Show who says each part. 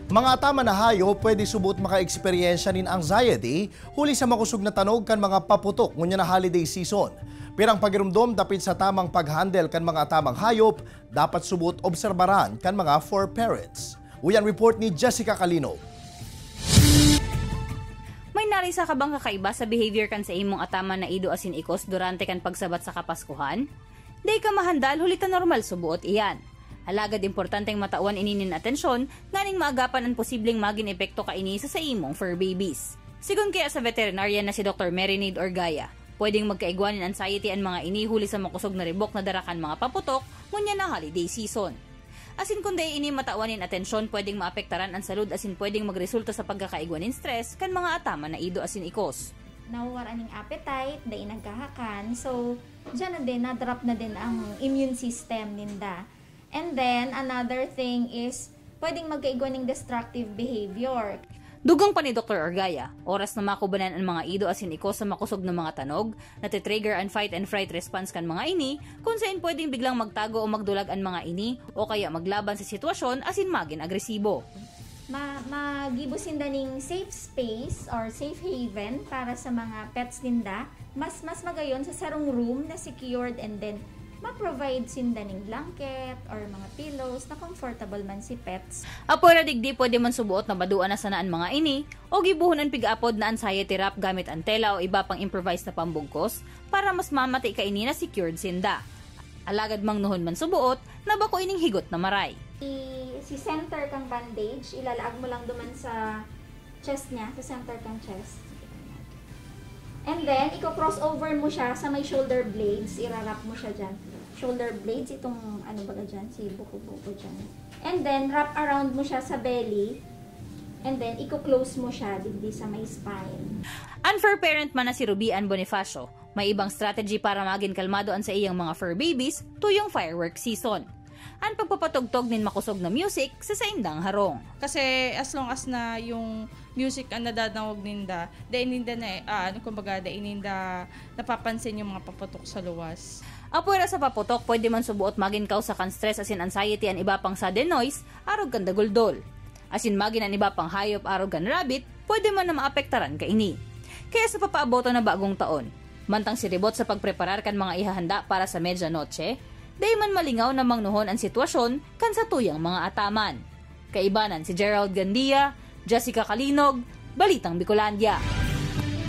Speaker 1: Mga tama na hayo pwede subot maka-eksperyensya nin anxiety huli sa makusog na tanog kan mga paputok ngunya na holiday season. Pirang pagirumdom dapit sa tamang paghandle kan mga tamang hayop dapat subot obserbaran kan mga for parents. Uyan report ni Jessica Calino.
Speaker 2: May narisa ka bang kakaiba sa behavior kan sa imong atama na ido asin ikos durante kan pagsabat sa Kapaskuhan? Day ka mahandal hulita normal subuot iyan. Halagad importanteng matawan ininin atensyon, nganing maagapan ang posibleng maging epekto kaini sa imong fur babies. Sigun kaya sa veterinarian na si Dr. Merinid Orgaya, pwedeng magkaigwanin anxiety ang mga ini huli sa makusog na ribok na darakan mga paputok ngunya na holiday season. Asin kundi ini matawanin atensyon, pwedeng maapektaran ang salud asin pwedeng magresulta sa pagkakaigwanin stress kan mga atama na ido asin ikos.
Speaker 3: Nawawala ning appetite, dahil nagkahakan, so dyan na din, na-drop na din ang immune system ninda. And then, another thing is, pwedeng magkaigwaning destructive behavior.
Speaker 2: Dugang pa ni Dr. Orgaya, oras na makubanan ang mga ido asin ikos sa makusog ng mga tanog, natitrigger ang fight and fright response kan mga ini, kung saan pwedeng biglang magtago o magdulag ang mga ini, o kaya maglaban sa sitwasyon asin maging agresibo.
Speaker 3: Magibos ninda ning safe space or safe haven para sa mga pets ninda. Mas magayon sa sarong room na secured, and then ma-provide sinda ning blanket or mga pillows na comfortable man si pets.
Speaker 2: Apoy digdi pwede man subuot na baduan na sanaan mga ini o gibuhon ang pig-apod na anxiety wrap gamit ang tela o iba pang improvised na pambungkos para mas mamati ka ini na secured sinda. Alagad mang nuhon man subuot na bako ining higot na maray.
Speaker 3: Si center kang bandage, ilalaag mo lang duman sa chest niya, sa center kang chest. And then, i-crossover mo siya sa may shoulder blades, irarap mo siya dyan. Shoulder blades, itong ano baga dyan, si buko-buko dyan. And then, wrap around mo siya sa belly. And then, i-close mo siya digdi sa may spine.
Speaker 2: Unfair parent man na si Rubian Bonifacio, may ibang strategy para maging kalmado ang sa iyang mga fur babies tuyong firework season. Ang pagpapatugtog nin makusog na music sa saindang harong.
Speaker 4: Kasi as long as na yung music ang nadadawag ninda, dahil ninda na, dahil ninda napapansin yung mga paputok sa luwas.
Speaker 2: Apuera sa paputok, pwede man subuot magin kausa kan stress asin anxiety ang iba pang sudden noise, arog kan daguldol. Asin magin ang iba pang hayop, arog kan rabbit, pwede man na maapektaran ka ini. Kaya sa papaaboto na bagong taon, mantang siribot sa pagpreparar kan mga ihahanda para sa medianoche, day man malingaw na mangnuhon ang sitwasyon kan sa tuyang mga ataman. Kaibanan si Gerald Gandia, Jessica Calinog, Balitang Bicolandia.